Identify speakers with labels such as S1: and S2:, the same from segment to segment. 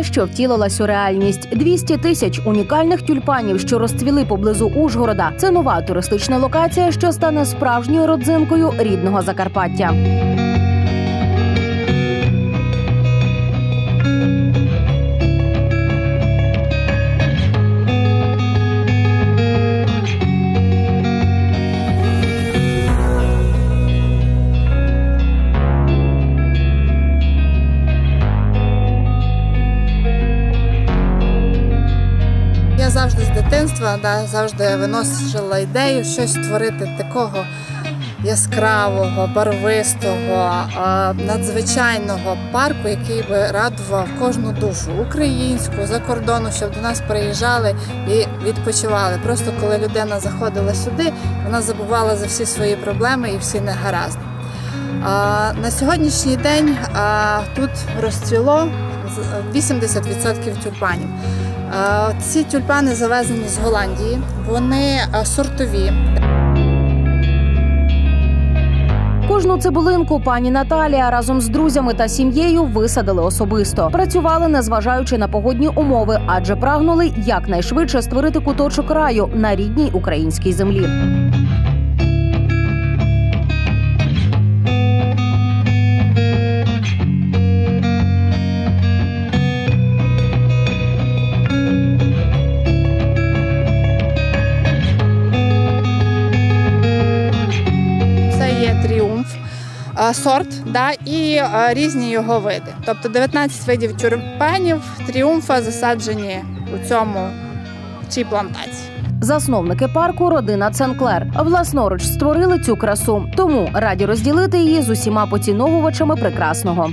S1: що втілилась у реальність. 200 тисяч унікальних тюльпанів, що розцвіли поблизу Ужгорода. Це нова туристична локація, що стане справжньою родзинкою рідного Закарпаття.
S2: Я завжди з дитинства завжди виносила ідею щось створити такого яскравого, барвистого, надзвичайного парку, який би радував кожну душу українську, за кордону, щоб до нас приїжджали і відпочивали. Просто коли людина заходила сюди, вона забувала за всі свої проблеми і всі негаразди. На сьогоднішній день тут розцвіло 80% тюльпанів. Ці тюльпани завезені з Голландії, вони сортові.
S1: Кожну цибулинку пані Наталія разом з друзями та сім'єю висадили особисто. Працювали, незважаючи на погодні умови, адже прагнули якнайшвидше створити куточок раю на рідній українській землі.
S2: Тріумф, сорт і різні його види. Тобто 19 видів тюльпанів тріумфа засаджені у цій плантації.
S1: Засновники парку – родина Ценклер. Власноруч створили цю красу, тому раді розділити її з усіма поціновувачами прекрасного.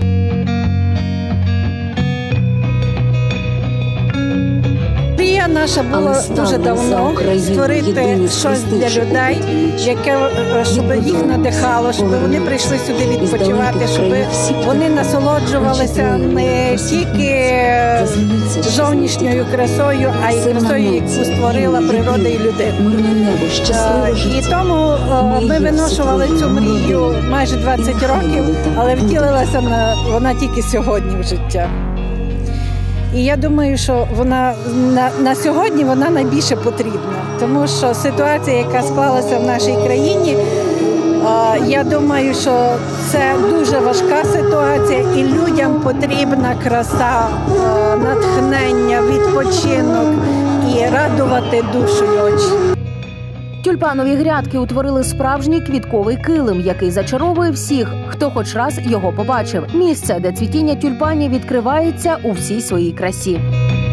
S3: Мрія наша була дуже давно створити щось для людей, щоб їх надихало, щоб вони прийшли сюди відпочивати, щоб вони насолоджувалися не тільки зовнішньою красою, а й красою, яку створила природа і людина. І тому ми виношували цю мрію майже 20 років, але втілилася вона тільки сьогодні в життя. І я думаю, що вона на сьогодні вона найбільше потрібна, тому що ситуація, яка склалася в нашій країні, я думаю, що це дуже важка ситуація, і людям потрібна краса, натхнення, відпочинок і радувати душу і очі.
S1: Тюльпанові грядки утворили справжній квітковий килим, який зачаровує всіх, хто хоч раз його побачив. Місце, де цвітіння тюльпанів відкривається у всій своїй красі.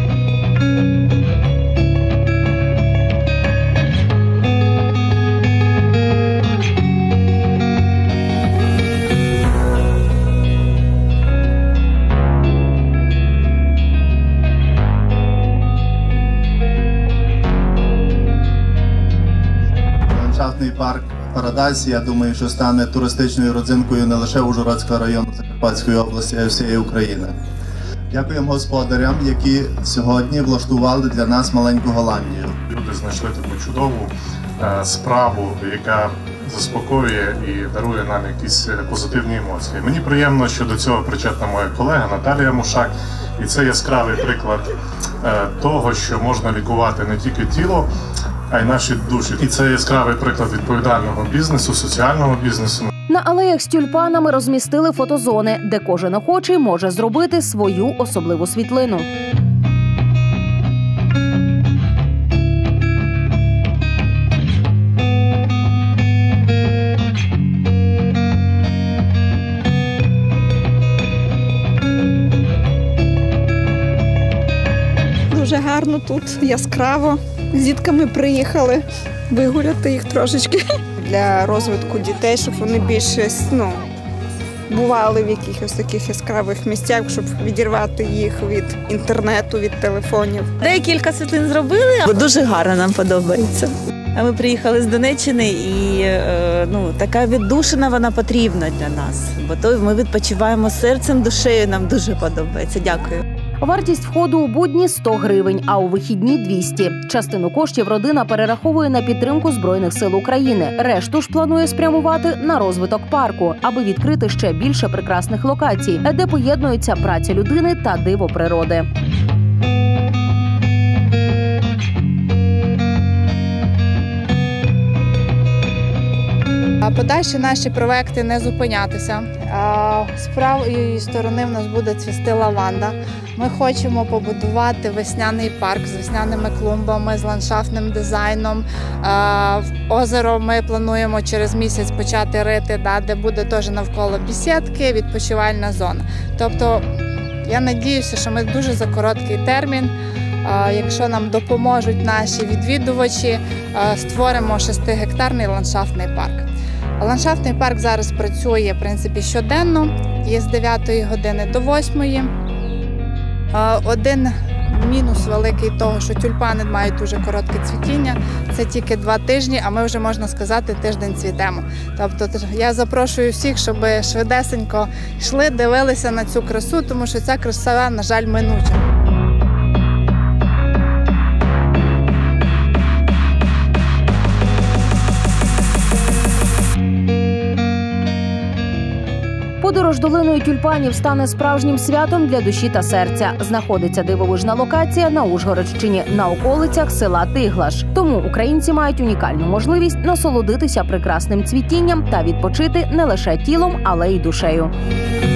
S4: Ландшафтний парк «Парадайз», я думаю, що стане туристичною родзинкою не лише Ужгородського району Закарпатської області, а й всієї України. Дякуємо господарям, які сьогодні влаштували для нас маленьку Голландію.
S5: Люди знайшли таку чудову справу, яка заспокоює і дарує нам якісь позитивні емоції. Мені приємно, що до цього причетна моя колега Наталія Мушак. І це яскравий приклад того, що можна лікувати не тільки тіло, а й наші душі. І це яскравий приклад відповідального бізнесу, соціального бізнесу.
S1: На алеях з тюльпанами розмістили фотозони, де кожен охочий може зробити свою особливу світлину.
S6: Дуже гарно тут, яскраво. З дітками приїхали вигуляти їх трошечки для розвитку дітей, щоб вони більше бували в якихось таких яскравих місцях, щоб відірвати їх від інтернету, від телефонів.
S7: Декілька світлин зробили, бо дуже гарно нам подобається. А ми приїхали з Донеччини і така віддушина вона потрібна для нас, бо то ми відпочиваємо серцем, душею, нам дуже подобається. Дякую.
S1: Вартість входу у будні – 100 гривень, а у вихідні – 200. Частину коштів родина перераховує на підтримку Збройних сил України. Решту ж планує спрямувати на розвиток парку, аби відкрити ще більше прекрасних локацій, де поєднуються праця людини та диво природи.
S2: Подальші наші проекти не зупинятися. З правої сторони в нас буде цвісти лаванда. Ми хочемо побудувати весняний парк з весняними клумбами, з ландшафтним дизайном. Озеро ми плануємо через місяць почати рити, де буде теж навколо бесідки, відпочивальна зона. Тобто я сподіваюся, що ми дуже за короткий термін, якщо нам допоможуть наші відвідувачі, створимо 6-гектарний ландшафтний парк. Ландшафтний парк зараз працює, в принципі, щоденно, є з 9 години до 8. Один мінус великий того, що тюльпани мають дуже коротке цвітіння, це тільки 2 тижні, а ми вже, можна сказати, тиждень цвітемо. Тобто я запрошую всіх, щоб швидесенько йшли, дивилися на цю красу, тому що ця краса, на жаль, минуча.
S1: Подорож долиною тюльпанів стане справжнім святом для душі та серця. Знаходиться дивовижна локація на Ужгородщині, на околицях села Тиглаш. Тому українці мають унікальну можливість насолодитися прекрасним цвітінням та відпочити не лише тілом, але й душею.